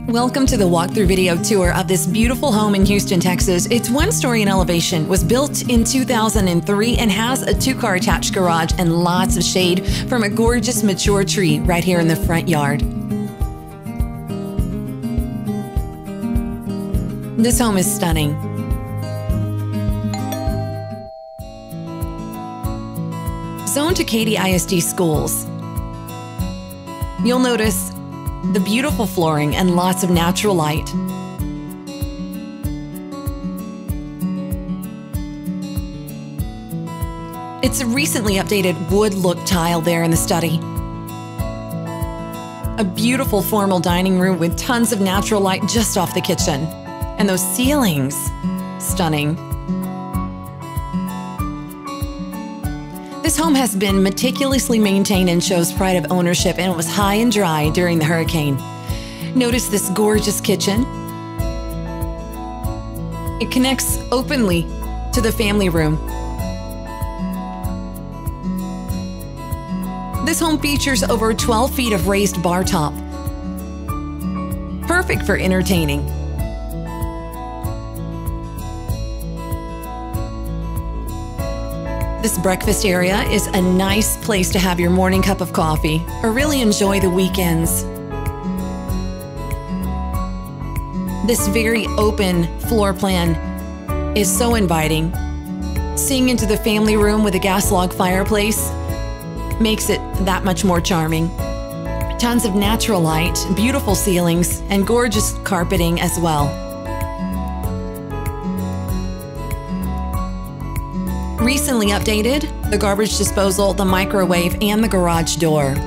Welcome to the walkthrough video tour of this beautiful home in Houston, Texas. It's one story in elevation, was built in 2003, and has a two-car attached garage and lots of shade from a gorgeous mature tree right here in the front yard. This home is stunning. Zoned to Katy ISD schools. You'll notice the beautiful flooring and lots of natural light. It's a recently updated wood look tile there in the study. A beautiful formal dining room with tons of natural light just off the kitchen. And those ceilings, stunning. This home has been meticulously maintained and shows pride of ownership, and it was high and dry during the hurricane. Notice this gorgeous kitchen. It connects openly to the family room. This home features over 12 feet of raised bar top. Perfect for entertaining. This breakfast area is a nice place to have your morning cup of coffee or really enjoy the weekends. This very open floor plan is so inviting. Seeing into the family room with a gas log fireplace makes it that much more charming. Tons of natural light, beautiful ceilings, and gorgeous carpeting as well. Recently updated, the garbage disposal, the microwave, and the garage door.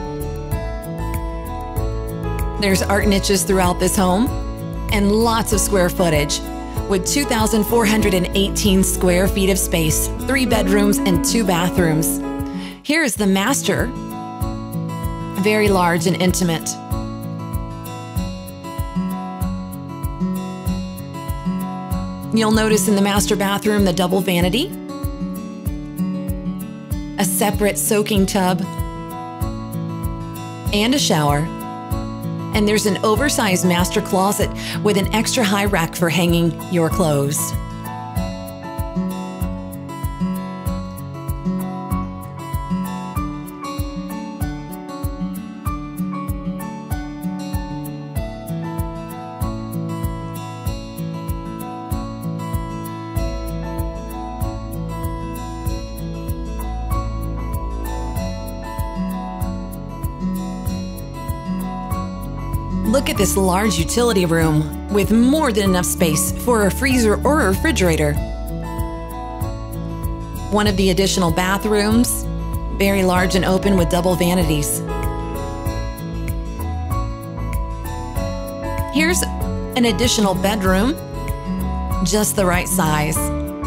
There's art niches throughout this home and lots of square footage with 2,418 square feet of space, 3 bedrooms and 2 bathrooms. Here is the master, very large and intimate. You'll notice in the master bathroom the double vanity, a separate soaking tub, and a shower. And there's an oversized master closet with an extra high rack for hanging your clothes. Look at this large utility room with more than enough space for a freezer or a refrigerator. One of the additional bathrooms, very large and open with double vanities. Here's an additional bedroom, just the right size.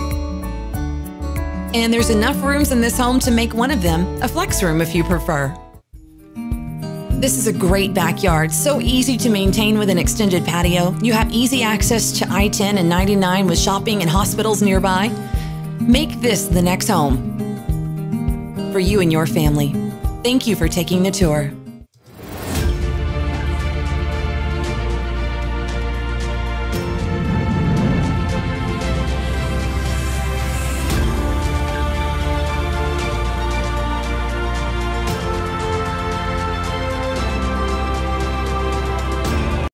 And there's enough rooms in this home to make one of them a flex room if you prefer. This is a great backyard, so easy to maintain with an extended patio. You have easy access to I-10 and 99 with shopping and hospitals nearby. Make this the next home for you and your family. Thank you for taking the tour.